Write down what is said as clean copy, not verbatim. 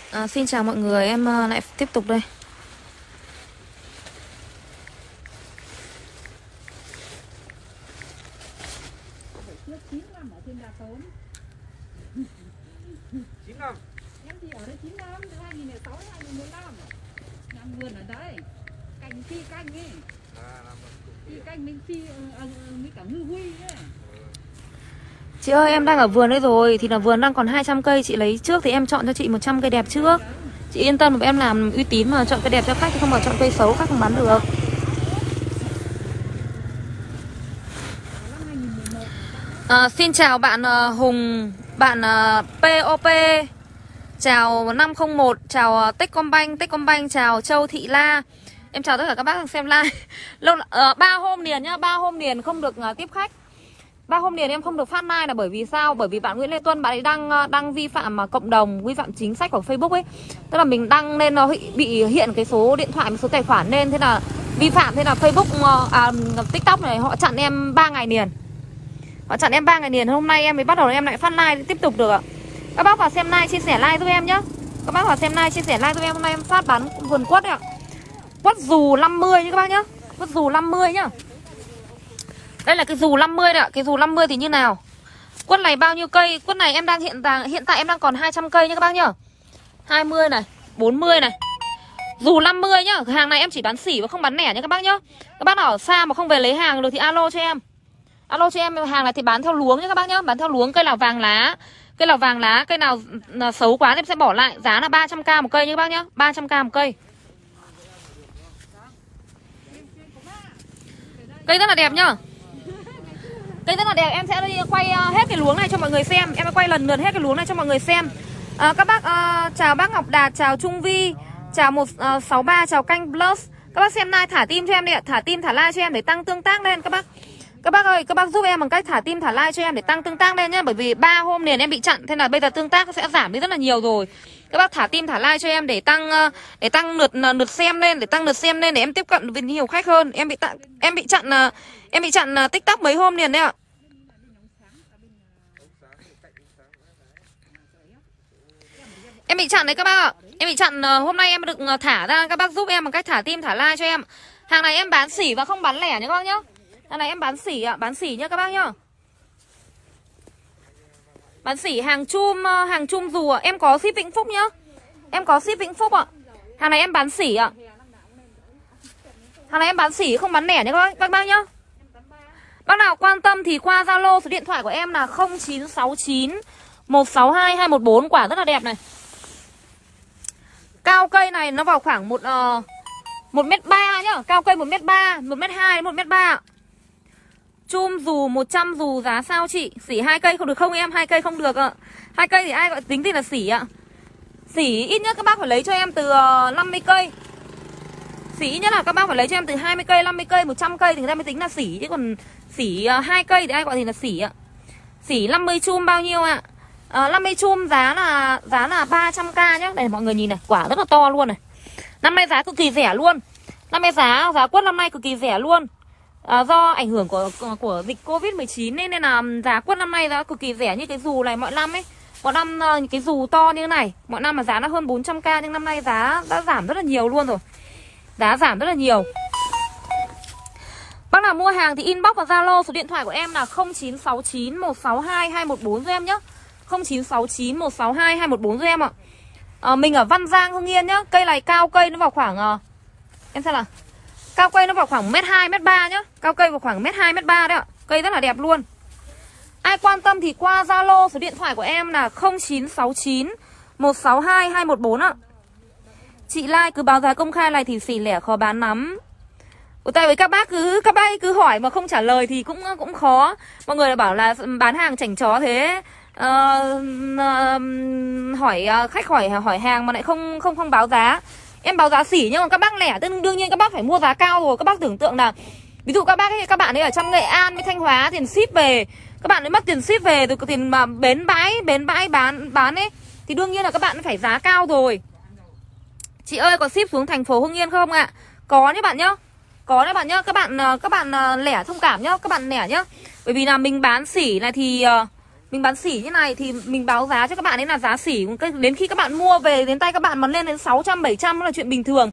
Xin chào mọi người, em lại tiếp tục đây. Em thì ở đây 9 năm, từ 2006 đến 2015. Làm vườn ở đấy. Cành phi canh ấy. Phi canh mình phi với cả ngư huy ấy. Chị ơi, em đang ở vườn đây rồi. Thì là vườn đang còn 200 cây. Chị lấy trước thì em chọn cho chị 100 cây đẹp trước. Chị yên tâm, em làm uy tín mà chọn cây đẹp cho khách, chứ không mà chọn cây xấu khách không bán được. Xin chào bạn Hùng, bạn POP, chào 501, chào Techcombank, chào Châu Thị La. Em chào tất cả các bác đang xem live. 3 hôm liền nhá, 3 hôm liền không được tiếp khách. 3 hôm liền em không được phát live là bởi vì sao? Bởi vì bạn Nguyễn Lê Tuân, bạn ấy đang vi phạm cộng đồng, vi phạm chính sách của Facebook ấy. Tức là mình đăng lên nó bị hiện cái số điện thoại, số tài khoản lên, thế là vi phạm, thế là Facebook, TikTok này họ chặn em 3 ngày liền. Họ chặn em 3 ngày liền. Hôm nay em mới bắt đầu em lại phát live tiếp tục được ạ. Các bác vào xem live, chia sẻ live giúp em nhá. Các bác vào xem live, chia sẻ live giúp em. Hôm nay em phát bán vườn quất đấy ạ. Quất dù 50 nhá các bác nhá. Quất dù 50 nhá. Đây là cái dù 50 đấy ạ. Cái dù 50 thì như nào? Quất này bao nhiêu cây? Quất này em đang hiện tại em đang còn 200 cây nhá các bác nhá. 20 này, 40 này. Dù 50 nhá. Hàng này em chỉ bán xỉ và không bán lẻ nhá các bác nhá. Các bác nào ở xa mà không về lấy hàng được thì alo cho em. Alo cho em, hàng này thì bán theo luống nhá các bác nhá. Bán theo luống, cây nào vàng lá, cây nào vàng lá, cây nào xấu quá em sẽ bỏ lại. Giá là 300k một cây nhá các bác nhá. 300k một cây. Cây rất là đẹp nhá. Cây rất là đẹp, em sẽ đi quay hết cái luống này cho mọi người xem. Em sẽ quay lần lượt hết cái luống này cho mọi người xem. Các bác chào bác Ngọc Đạt, chào Trung Vi, chào 163, chào Canh Plus. Các bác xem like thả tim cho em đi ạ. Thả tim thả like cho em để tăng tương tác lên các bác. Các bác ơi, các bác giúp em bằng cách thả tim thả like cho em để tăng tương tác lên nhé. Bởi vì 3 hôm liền em bị chặn, thế là bây giờ tương tác sẽ giảm đi rất là nhiều rồi. Các bác thả tim thả like cho em để tăng lượt xem lên, để tăng lượt xem lên để em tiếp cận với nhiều khách hơn. Em bị chặn TikTok mấy hôm liền đấy ạ. Em bị chặn đấy các bác ạ. Em bị chặn, hôm nay em được thả ra, các bác giúp em bằng cách thả tim thả like cho em. Hàng này em bán xỉ và không bán lẻ nhé các bác nhá. Hàng này em bán xỉ ạ, bán xỉ nhá các bác nhá. Bán xỉ hàng chum dù ạ. Em có ship Vĩnh Phúc nhá. Em có ship Vĩnh Phúc ạ. Hàng này em bán xỉ ạ. Hàng này em bán xỉ không bán lẻ nhé các bác nhá. Bác nào quan tâm thì qua Zalo, số điện thoại của em là 0969 162 214. Quả rất là đẹp này. Cao cây này nó vào khoảng 1m3 nhá. Cao cây 1m3, 1m2 đến 1m3. Chum dù 100 dù giá sao chị? Xỉ 2 cây không được không em? 2 cây không được ạ. 2 cây thì ai gọi tính thì là xỉ ạ. Xỉ ít nhất các bác phải lấy cho em từ 50 cây. Xỉ ít nhất là các bác phải lấy cho em từ 20 cây, 50 cây, 100 cây thì người ta mới tính là xỉ. Chứ còn xỉ 2 cây thì ai gọi thì là xỉ ạ. Xỉ 50 chum bao nhiêu ạ? 50 chum giá là 300k nhá. Đây mọi người nhìn này, quả rất là to luôn này. Năm nay giá cực kỳ rẻ luôn. Năm nay giá quất năm nay cực kỳ rẻ luôn. Do ảnh hưởng của dịch Covid-19 nên là giá quất năm nay giá cực kỳ rẻ. Như cái dù này mọi năm ấy, mọi năm cái dù to như thế này mọi năm mà giá nó hơn 400k, nhưng năm nay giá đã giảm rất là nhiều luôn rồi. Giá giảm rất là nhiều. Bác nào mua hàng thì inbox vào Zalo, số điện thoại của em là 0969 162 214 cho em nhé. 0969 162 214 cho em ạ. Mình ở Văn Giang, Hưng Yên nhá. Cây này cao cây nó vào khoảng em xem nào. Cao cây nó vào khoảng 1m2, 1m3 nhá. Cao cây vào khoảng 1m2, 1m3 đấy ạ. Cây rất là đẹp luôn. Ai quan tâm thì qua Zalo, số điện thoại của em là 0969 162 214 ạ. Chị like cứ báo giá công khai này thì xỉ lẻ khó bán lắm. Tại vì các bác cứ hỏi mà không trả lời thì cũng khó. Mọi người bảo là bán hàng chảnh chó thế. Khách hỏi hàng mà lại không báo giá. Em báo giá xỉ nhưng mà các bác lẻ đương nhiên các bác phải mua giá cao rồi. Các bác tưởng tượng là ví dụ các bạn ấy ở trong Nghệ An với Thanh Hóa, tiền ship về, các bạn ấy mất tiền ship về rồi, tiền mà bến bãi bán ấy thì đương nhiên là các bạn phải giá cao rồi. Chị ơi có ship xuống thành phố Hưng Yên không ạ? Có nhé bạn nhá. Có đấy bạn nhá. Các bạn lẻ thông cảm nhá. Các bạn lẻ nhá. Bởi vì là mình bán xỉ này thì Mình bán sỉ như này thì mình báo giá cho các bạn ấy là giá sỉ. Đến khi các bạn mua về đến tay các bạn mà lên đến 600, 700 là chuyện bình thường.